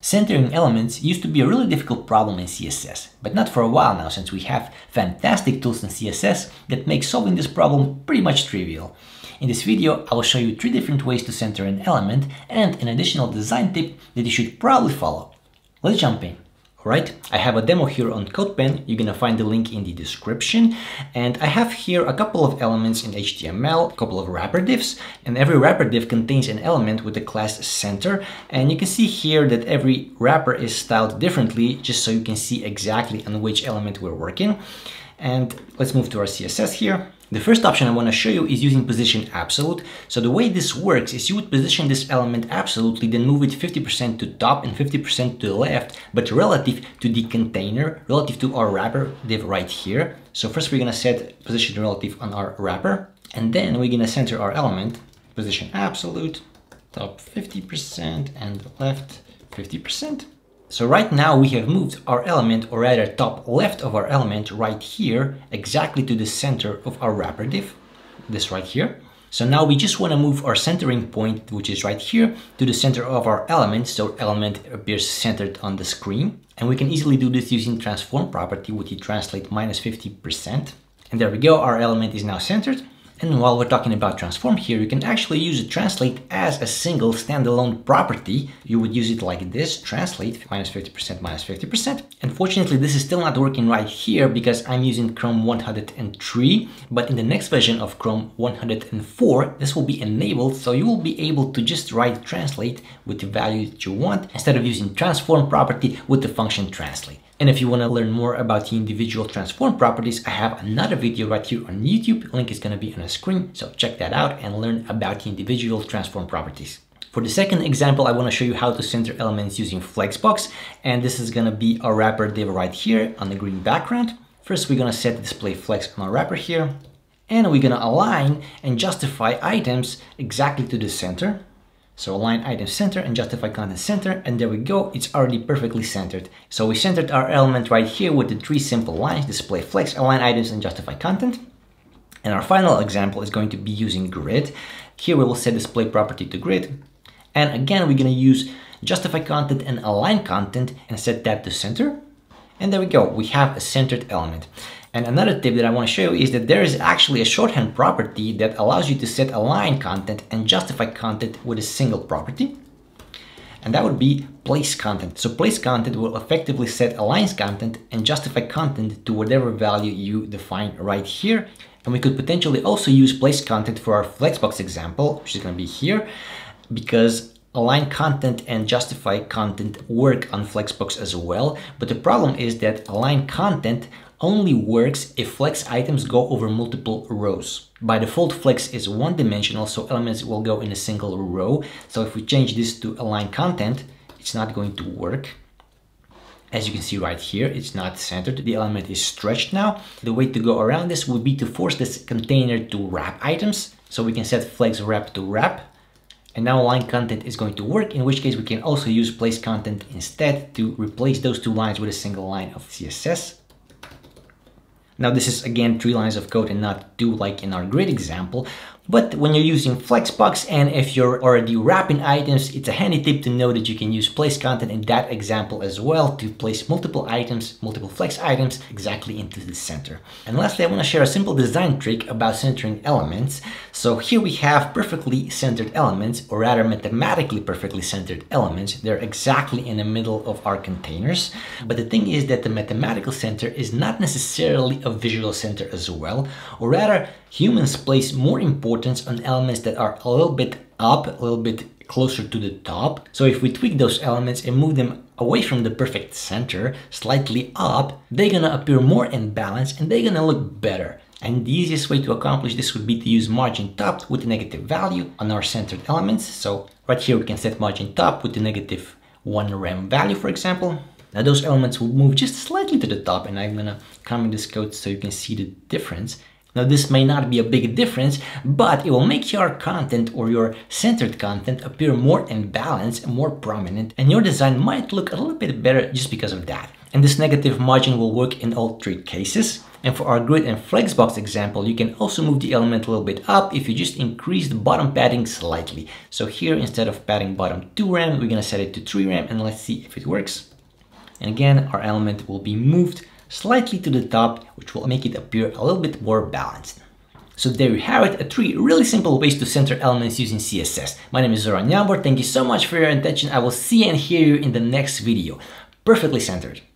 Centering elements used to be a really difficult problem in CSS, but not for a while now, since we have fantastic tools in CSS that make solving this problem pretty much trivial. In this video, I will show you 3 different ways to center an element and an additional design tip that you should probably follow. Let's jump in. Alright, I have a demo here on CodePen. You're gonna find the link in the description. And I have here a couple of elements in HTML, a couple of wrapper divs, and every wrapper div contains an element with the class center. And you can see here that every wrapper is styled differently, just so you can see exactly on which element we're working. And let's move to our CSS here. The first option I want to show you is using position absolute. So the way this works is you would position this element absolutely, then move it 50% to top and 50% to the left, but relative to the container, relative to our wrapper div right here. So first we're going to set position relative on our wrapper, and then we're going to center our element, position absolute, top 50% and left 50%. So right now we have moved our element, or rather top left of our element right here, exactly to the center of our wrapper div, this right here. So now we just want to move our centering point, which is right here, to the center of our element, so element appears centered on the screen. And we can easily do this using transform property with the translate -50%. And there we go, our element is now centered. And while we're talking about transform here, you can actually use a translate as a single standalone property. You would use it like this, translate -50% -50%. Unfortunately, this is still not working right here because I'm using Chrome 103, but in the next version of Chrome 104, this will be enabled, so you will be able to just write translate with the value that you want instead of using transform property with the function translate. And if you want to learn more about the individual transform properties, I have another video right here on YouTube. Link is going to be on the screen, so check that out and learn about the individual transform properties. For the second example, I want to show you how to center elements using Flexbox, and this is going to be our wrapper div right here on the green background. First, we're going to set display flex on our wrapper here, and we're going to align and justify items exactly to the center. So align item center and justify content center, and there we go, it's already perfectly centered. So we centered our element right here with the 3 simple lines, display flex, align items, and justify content. And our final example is going to be using grid. Here we will set display property to grid. And again, we're going to use justify content and align content and set that to center. And there we go, we have a centered element. And another tip that I want to show you is that there is actually a shorthand property that allows you to set align content and justify content with a single property. And that would be place content. So place content will effectively set aligns content and justify content to whatever value you define right here. And we could potentially also use place content for our Flexbox example, which is going to be here, because align content and justify content work on Flexbox as well. But the problem is that align content only works if flex items go over multiple rows. By default, flex is one-dimensional, so elements will go in a single row. So if we change this to align content, it's not going to work. As you can see right here, it's not centered. The element is stretched now. The way to go around this would be to force this container to wrap items. So we can set flex wrap to wrap. And now align content is going to work, in which case we can also use place content instead to replace those 2 lines with a single line of CSS. Now this is again 3 lines of code and not 2 like in our grid example. But when you're using Flexbox and if you're already wrapping items, it's a handy tip to know that you can use place content in that example as well to place multiple items, multiple flex items exactly into the center. And lastly, I want to share a simple design trick about centering elements. So here we have perfectly centered elements, or rather mathematically perfectly centered elements. They're exactly in the middle of our containers. But the thing is that the mathematical center is not necessarily a visual center as well, or rather humans place more importance on elements that are a little bit up, a little bit closer to the top. So if we tweak those elements and move them away from the perfect center, slightly up, they're gonna appear more in balance and they're gonna look better. And the easiest way to accomplish this would be to use margin top with a negative value on our centered elements. So right here we can set margin top with the -1 rem value, for example. Now those elements will move just slightly to the top, and I'm gonna comment this code so you can see the difference. Now this may not be a big difference, but it will make your content or your centered content appear more in balance and more prominent, and your design might look a little bit better just because of that. And this negative margin will work in all three cases. And for our grid and flexbox example, you can also move the element a little bit up if you just increase the bottom padding slightly. So here, instead of padding bottom 2 rem, we're gonna set it to 3 rem, and let's see if it works. And again, our element will be moved slightly to the top, which will make it appear a little bit more balanced. So there you have it, 3 really simple ways to center elements using CSS. My name is Zoran Jambor. Thank you so much for your attention. I will see and hear you in the next video. Perfectly centered.